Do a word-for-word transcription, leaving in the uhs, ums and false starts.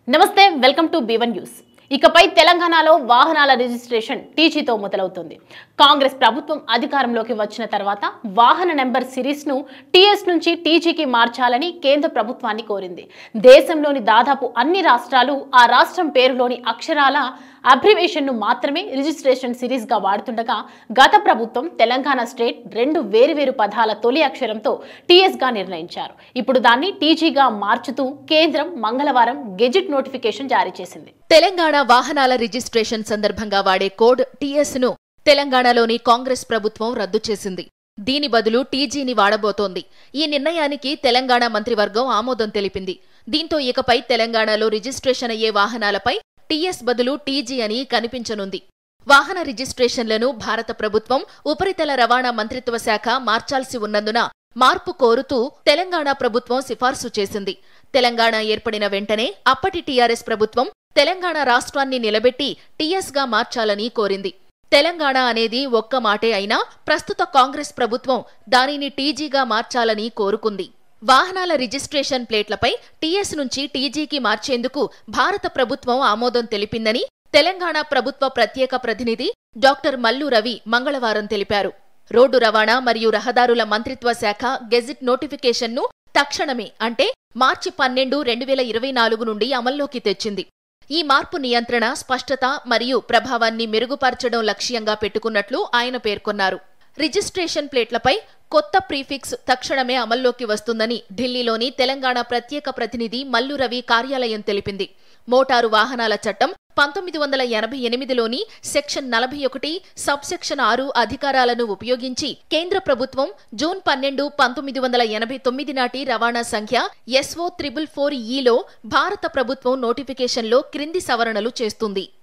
నమస్తే welcome to B one news. ఇకపై తెలంగాణలో వాహనాల రిజిస్ట్రేషన్ టీజీతో మొదలవుతుంది। కాంగ్రెస్ ప్రభుత్వం అధికారంలోకి వచ్చిన తర్వాత వాహన నెంబర్ సిరీస్ ను టీఎస్ నుంచి టీజీకి మార్చాలని కేంద్ర ప్రభుత్వాన్ని కోరింది। దేశంలోని దాదాపు అన్ని రాష్ట్రాలు ఆ రాష్ట్రం పేరులోని అక్షరాల అబ్రివేషన్ ను మాత్రమే రిజిస్ట్రేషన్ సిరీస్ గా వాడుతుండగా గత ప్రభుత్వం తెలంగాణ స్టేట్ రెండు వేరువేరు పదాల తొలి అక్షరంతో టీఎస్ గా నిర్ణయించారు। ఇప్పుడు దాన్ని టీజీగా మార్చుతూ కేంద్రం మంగళవారం గెజిట్ నోటిఫికేషన్ జారీ చేసింది। తెలంగాణ వాహనాల రిజిస్ట్రేషన్ సందర్భంగా వాడే కోడ్ టీఎస్ ను తెలంగాణలోని కాంగ్రెస్ ప్రభుత్వం రద్దు చేసింది। దీని బదులు టీజీని వాడబోతోంది। ఈ నిర్ణయానికి తెలంగాణ మంత్రివర్గం ఆమోదం తెలిపింది। దీంతో ఇకపై తెలంగాణలో రిజిస్ట్రేషన్ అయ్యే వాహనాలపై టీఎస్ బదులు టీజీ అని కనిపించనుంది। వాహన రిజిస్ట్రేషన్లను భారత ప్రభుత్వం ఉపరితల రవాణా మంత్రిత్వ శాఖ మార్చాల్సి ఉన్నందున మార్పు కోరుతూ తెలంగాణ ప్రభుత్వం సిఫార్సు చేసింది। తెలంగాణ ఏర్పడిన వెంటనే అప్పటి టీఆర్ఎస్ ప్రభుత్వం తెలంగాణ రాష్ట్రాన్ని నిలబెట్టి టీఎస్ గా మార్చాలని కోరింది। తెలంగాణ అనేది ఒక్క మాటే అయినా ప్రస్తుత కాంగ్రెస్ ప్రభుత్వం దానిని టీజీగా మార్చాలని కోరుకుంది। వాహనాల రిజిస్ట్రేషన్ ప్లేట్లపై టీఎస్ నుంచి టీజీకి మార్చేందుకు భారత ప్రభుత్వం ఆమోదం తెలిపిందని తెలంగాణ ప్రభుత్వ ప్రత్యేక ప్రతినిధి డాక్టర్ మల్లు రవి మంగళవారం తెలిపారు। రోడ్డు రవాణా మరియు రహదారుల మంత్రిత్వ శాఖ గెజిట్ నోటిఫికేషన్ను తక్షణమే అంటే మార్చి పన్నెండు రెండు వేల ఇరవై నాలుగు నుండి అమల్లోకి తెచ్చింది। ఈ మార్పు నియంత్రణ, స్పష్టత మరియు ప్రభావాన్ని మెరుగుపరచడం లక్ష్యంగా పెట్టుకున్నట్లు ఆయన పేర్కొన్నారు। రిజిస్ట్రేషన్ ప్లేట్లపై కొత్త ప్రీఫిక్స్ తక్షణమే అమల్లోకి వస్తుందని ఢిల్లీలోని తెలంగాణ ప్రత్యేక ప్రతినిధి మల్లు రవి కార్యాలయం తెలిపింది। మోటారు వాహనాల చట్టం పంతొమ్మిది వందల ఎనభై ఎనిమిదిలోని సెక్షన్ నలభై ఒకటి సబ్సెక్షన్ ఆరు అధికారాలను ఉపయోగించి కేంద్ర ప్రభుత్వం జూన్ పన్నెండు పంతొమ్మిది వందల ఎనభై తొమ్మిది నాటి రవాణా సంఖ్య ఎస్ఓ త్రిబుల్ ఫోర్ ఈలో భారత ప్రభుత్వం నోటిఫికేషన్లో క్రింది సవరణలు చేస్తుంది।